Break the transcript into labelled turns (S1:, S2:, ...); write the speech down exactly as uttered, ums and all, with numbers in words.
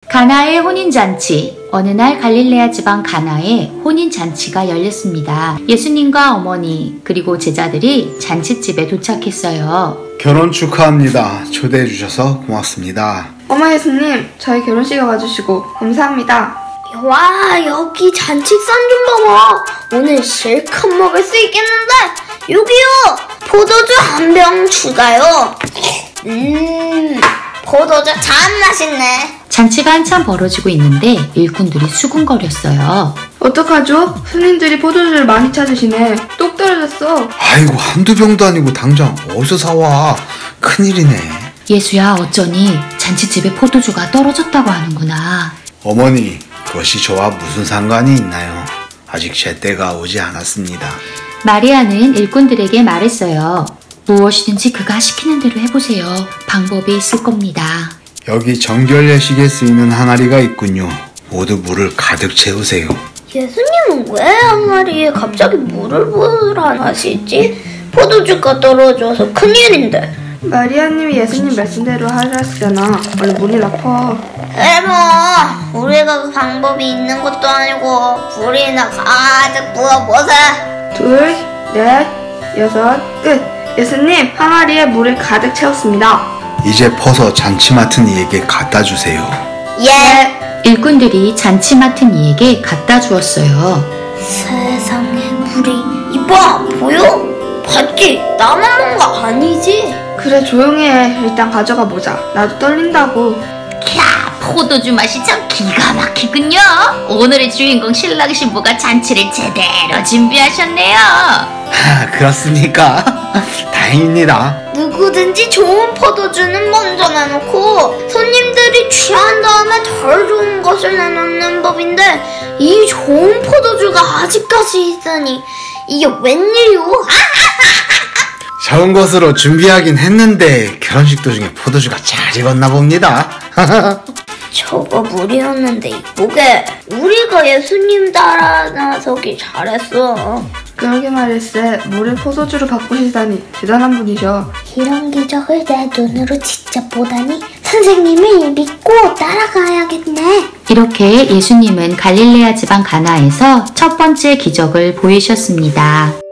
S1: 가나의 혼인잔치. 어느 날 갈릴레아 지방 가나에 혼인잔치가 열렸습니다. 예수님과 어머니 그리고 제자들이 잔칫집에 도착했어요.
S2: 결혼 축하합니다. 초대해 주셔서 고맙습니다.
S3: 어머 예수님, 저희 결혼식에 와주시고 감사합니다.
S4: 와, 여기 잔치상 좀 봐봐. 오늘 실컷 먹을 수 있겠는데. 여기요, 포도주 한 병 추가요. 음, 포도주 참 맛있네.
S1: 잔치가 한참 벌어지고 있는데 일꾼들이 수군거렸어요.
S3: 어떡하죠? 손님들이 포도주를 많이 찾으시네. 똑 떨어졌어.
S2: 아이고, 한두 병도 아니고 당장 어디서 사와. 큰일이네.
S1: 예수야, 어쩌니 잔치집에 포도주가 떨어졌다고 하는구나.
S2: 어머니, 그것이 저와 무슨 상관이 있나요? 아직 제 때가 오지 않았습니다.
S1: 마리아는 일꾼들에게 말했어요. 무엇이든지 그가 시키는 대로 해보세요. 방법이 있을 겁니다.
S2: 여기 정결 예식에 쓰이는 항아리가 있군요. 모두 물을 가득 채우세요.
S4: 예수님은 왜 항아리에 갑자기 물을 부으라 하시지? 포도주가 떨어져서 큰일인데.
S3: 마리아님이 예수님 말씀대로 하셨잖아. 얼른 문을 엎어.
S4: 에뭐, 우리가 그 방법이 있는 것도 아니고 불이나 가득 부어보세.
S3: 둘, 넷, 여섯, 끝. 예수님, 항아리에 물을 가득 채웠습니다.
S2: 이제 퍼서 잔치 맡은 이에게 갖다 주세요.
S4: 예.
S1: 일꾼들이 잔치 맡은 이에게 갖다 주었어요.
S4: 세상에, 물이 이봐, 보여? 봤지? 나만 먹은 거 아니지?
S3: 그래, 조용히 해. 일단 가져가 보자. 나도 떨린다고.
S1: 야, 포도주 맛이 참 기가 막히군요. 오늘의 주인공 신랑 신부가 잔치를 제대로 준비하셨네요.
S2: 하, 그렇습니까? 다행입니다.
S4: 누구든지 좋은 포도주는 먼저 내놓고 손님들이 취한 다음에 덜 좋은 것을 내놓는 법인데 이 좋은 포도주가 아직까지 있으니 이게 웬일이오?
S2: 좋은 것으로 준비하긴 했는데 결혼식 도중에 포도주가 잘 익었나 봅니다.
S4: 저거 물이었는데 이쁘게 우리가 예수님 따라 나서기 잘했어.
S3: 그러게 말일세. 물을 포도주로 바꾸시다니 대단한 분이셔.
S4: 이런 기적을 내 눈으로 직접 보다니 선생님을 믿고 따라가야겠네.
S1: 이렇게 예수님은 갈릴레아 지방 가나에서 첫 번째 기적을 보이셨습니다.